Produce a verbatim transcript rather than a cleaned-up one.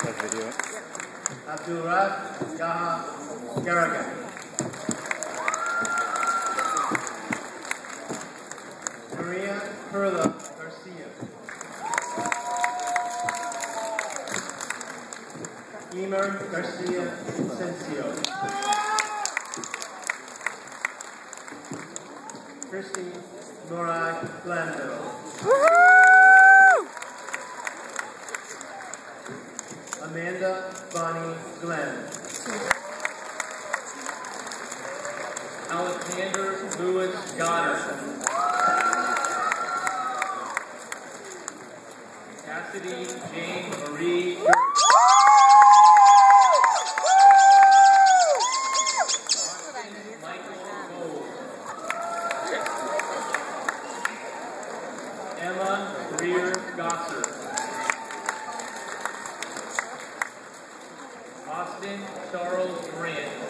That video. Abdulrahman Yaha Garraga. Maria Perla Garcia. Emer Garcia Sencio. Kirsty Graduation. Amanda Bonnie Glenn. Alexander Lewis Goddard. Cassidy Jane Marie. Michael Cole. Emma Greer Gosser. Austin Charles Grant.